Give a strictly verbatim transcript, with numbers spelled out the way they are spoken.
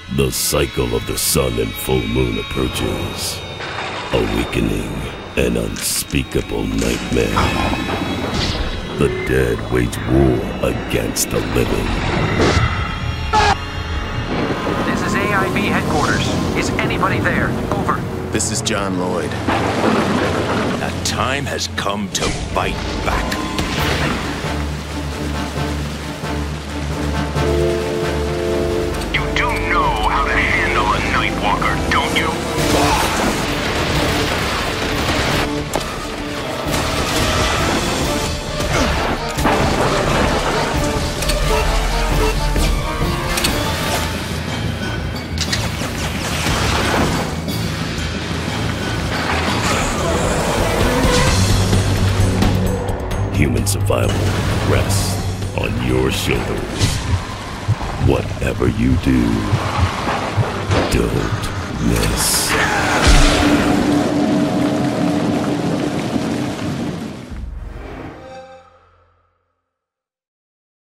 The cycle of the sun and full moon approaches. Awakening an unspeakable nightmare. The dead wage war against the living. This is A I B headquarters. Is anybody there? Over. This is John Lloyd. That time has come to fight back. You do know how to handle a Nightwalker, don't you? Human survival rests on your shoulders. Whatever you do, don't miss.